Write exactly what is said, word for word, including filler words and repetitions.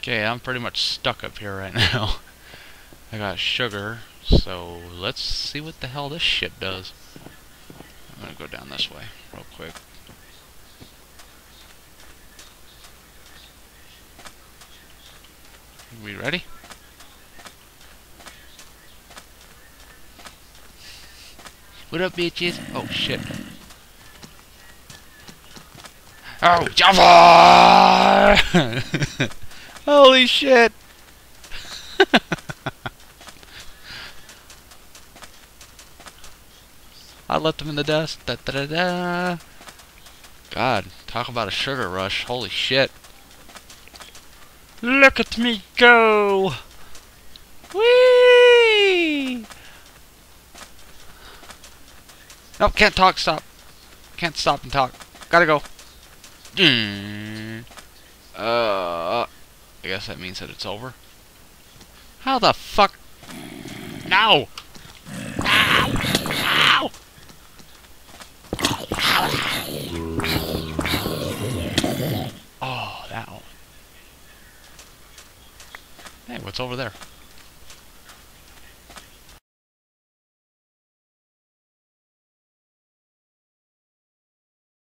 Okay, I'm pretty much stuck up here right now. I got sugar, so let's see what the hell this shit does. I'm gonna go down this way real quick. We ready? What up, bitches? Oh, shit. Oh, Java! Holy shit! I left him in the dust. Da, da, da, da. God, talk about a sugar rush. Holy shit. Look at me go! Whee! Nope, can't talk, stop. Can't stop and talk. Gotta go. Mm. Uh, I guess that means that it's over. How the fuck? No! Ow! Ow! Oh, that one. Hey, what's over there?